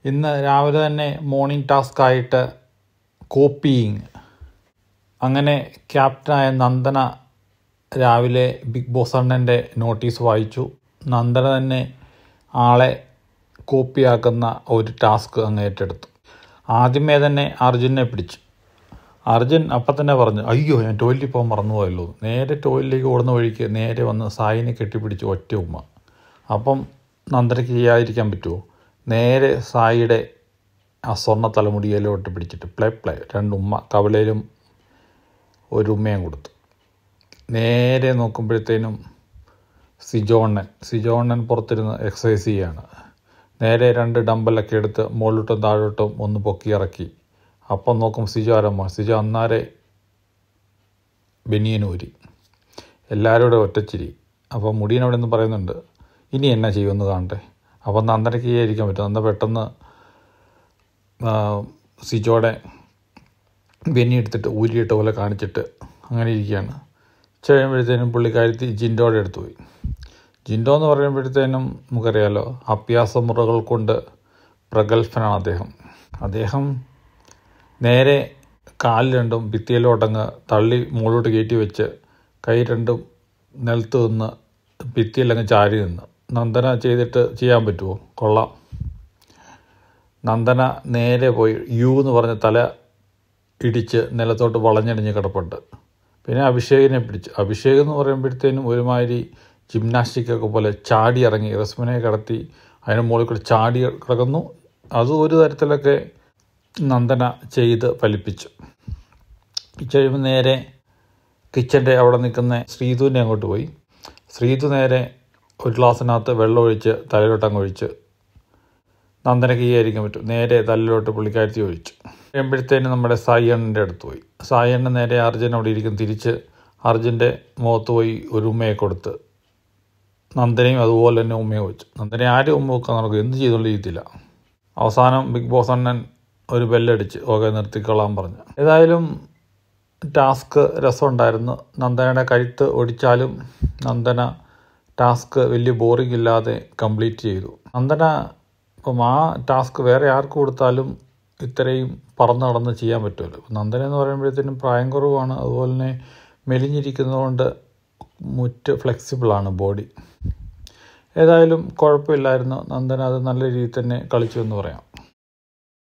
ഇന്ന് രാവിലെ തന്നെ മോർണിംഗ് ടാസ്ക്കായിട്ട് കോപ്പിയിങ്. അങ്ങനെ ക്യാപ്റ്റനായ നന്ദന രാവിലെ ബിഗ് ബോസ് അണ്ണൻ്റെ നോട്ടീസ് വായിച്ചു. നന്ദന തന്നെ ആളെ കോപ്പിയാക്കുന്ന ഒരു ടാസ്ക് അങ്ങ് ഏറ്റെടുത്തു. ആദ്യമേ തന്നെ അർജുനെ പിടിച്ചു. അർജുൻ അപ്പം തന്നെ പറഞ്ഞു, അയ്യോ ഞാൻ ടോയ്ലറ്റിൽ പോകാൻ മറന്നുപോയല്ലോ. നേരെ ടോയ്ലറ്റിലേക്ക് ഓടുന്ന വഴിക്ക് നേരെ വന്ന് സായിനെ കെട്ടിപ്പിടിച്ച് ഒറ്റ ഉമ്മ. അപ്പം നന്ദനയ്ക്ക് ചെയ്യാതിരിക്കാൻ പറ്റുമോ? നേരെ സായിയുടെ ആ സ്വർണ്ണ തലമുടിയിലോട്ട് പിടിച്ചിട്ട് പ്ലേ 2 ഉമ്മ, കവളയിലും ഒരു ഉമ്മയും കൊടുത്തു. നേരെ നോക്കുമ്പോഴത്തേനും സിജോണ്ണൻ പുറത്തിരുന്ന് എക്സസൈസ് ചെയ്യാണ്. നേരെ 2 ഡമ്പലൊക്കെ എടുത്ത് മുകളിലോട്ടും താഴോട്ടും ഒന്ന് പൊക്കി ഇറക്കി. അപ്പം നോക്കും സിജോ അന്നാരെ ബനിയനൂരി. എല്ലാവരും ഒറ്റച്ചിരി. അപ്പം മുടിയനവിടെ നിന്ന് പറയുന്നുണ്ട്, ഇനി എന്നാ ചെയ്യുമെന്ന് കാണട്ടെ. അപ്പം നന്ദനയ്ക്ക് ചെയ്യാതിരിക്കാൻ പറ്റും. നന്ദ പെട്ടെന്ന് സിജോയുടെ ബനി എടുത്തിട്ട് ഊരിയിട്ട പോലെ കാണിച്ചിട്ട് അങ്ങനെ ഇരിക്കുകയാണ്. കഴിയുമ്പോഴത്തേനും പുള്ളിക്കാരത്തി ജിൻഡോയുടെ അടുത്ത് പോയി. ജിൻഡോ എന്ന് പറയുമ്പോഴത്തേനും നമുക്കറിയാലോ, അഭ്യാസമുറകൾ കൊണ്ട് പ്രഗത്ഭനാണ് അദ്ദേഹം നേരെ കാല് 2 ഭിത്തിയിലോട്ടങ്ങ് തള്ളി മുകളിലോട്ട് കയറ്റി വെച്ച് കൈ 2 നിലത്ത് നിന്ന് ഭിത്തിയിലങ്ങ് ചാരി നിന്ന്. നന്ദന ചെയ്തിട്ട് ചെയ്യാൻ പറ്റുമോ? കൊള്ളാം. നന്ദന നേരെ പോയി യു എന്ന് പറഞ്ഞ തല ഇടിച്ച് നിലത്തോട്ട് വളഞ്ഞടിഞ്ഞ് കിടപ്പുണ്ട്. പിന്നെ അഭിഷേകിനെ പിടിച്ചു. അഭിഷേക് എന്ന് പറയുമ്പോഴത്തേനും ഒരുമാതിരി ജിംനാസ്റ്റിക്കൊക്കെ പോലെ ചാടി ഇറങ്ങി റസ്മിനെ കിടത്തി അതിന് മുകളിൽ കൂടെ ചാടി കിടക്കുന്നു. അത് ഒരു തരത്തിലൊക്കെ നന്ദന ചെയ്ത് ഫലിപ്പിച്ചു. കഴിയുമ്പോൾ നേരെ കിച്ചൻ്റെ അവിടെ നിൽക്കുന്ന ശ്രീധുവിനെ അങ്ങോട്ട് പോയി. ശ്രീധു നേരെ ഒരു ഗ്ലാസ്സിനകത്ത് വെള്ളം ഒഴിച്ച് തലയിലോട്ടങ്ങ് ഒഴിച്ച്. നന്ദനയ്ക്ക് ചെയ്യാതിരിക്കാൻ പറ്റും. നേരെ തലയിലോട്ട് പുള്ളിക്കാരത്തി ഒഴിച്ചു. കഴിയുമ്പോഴത്തേനും നമ്മുടെ സായി അണ്ണൻ്റെ അടുത്ത് പോയി. സായി അണ്ണൻ നേരെ അർജുൻ അവിടെ ഇരിക്കും. തിരിച്ച് അർജുൻ്റെ മുഖത്ത് പോയി ഒരു ഉമ്മയെ കൊടുത്ത്. നന്ദനയും അതുപോലെ തന്നെ ഉമ്മയെ വെച്ചു. നന്ദനെ ആരും ഉമ്മ വെക്കാൻ നടക്കും, എന്ത് ചെയ്തുകൊണ്ടിരിക്കത്തില്ല. അവസാനം ബിഗ് ബോസ് അണ്ണൻ ഒരു ബെല്ലടിച്ച് ഓക്കെ നിർത്തിക്കൊള്ളാൻ പറഞ്ഞു. ഏതായാലും ടാസ്ക് രസമുണ്ടായിരുന്നു. നന്ദനയുടെ കഴുത്ത് ഒടിച്ചാലും നന്ദന ടാസ്ക് വലിയ ബോറിംഗ് ഇല്ലാതെ കംപ്ലീറ്റ് ചെയ്തു. നന്ദന ഇപ്പം ആ ടാസ്ക് വേറെ ആർക്ക് കൊടുത്താലും ഇത്രയും പറന്ന് നടന്ന് ചെയ്യാൻ പറ്റുമല്ലോ. നന്ദന എന്ന് പറയുമ്പോഴത്തേനും പ്രായം കുറവാണ്, അതുപോലെ തന്നെ മെലിഞ്ഞിരിക്കുന്നതുകൊണ്ട് മുറ്റ് ഫ്ലെക്സിബിളാണ് ബോഡി. ഏതായാലും കുഴപ്പമില്ലായിരുന്നു. നന്ദന അത് നല്ല രീതിയിൽ തന്നെ കളിച്ചു എന്ന് പറയാം.